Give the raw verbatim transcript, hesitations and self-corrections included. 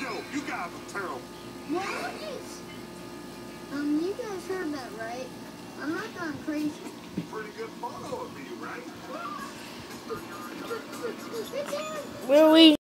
Yo, you guys are terrible. What? Um, you guys heard that, right? I'm not going crazy. Pretty good photo of me, right? It's him! Where are we?